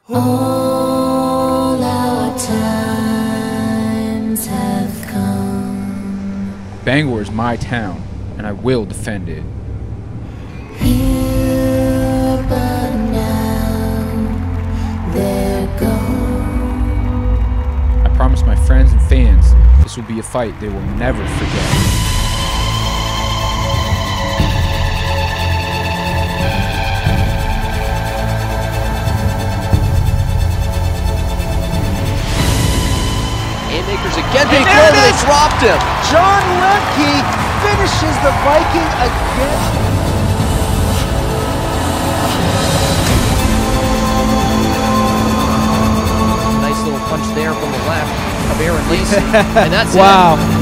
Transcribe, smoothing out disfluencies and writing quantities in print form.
All our times have come. Bangor is my town, and I will defend it. Here, but now they're gone. I promise my friends and fans this will be a fight they will never forget. Haymakers again, big goal, they dropped him. John Lemke finishes the Viking again. Nice little punch there from the left of Aaron Lacey, and that's wow. it.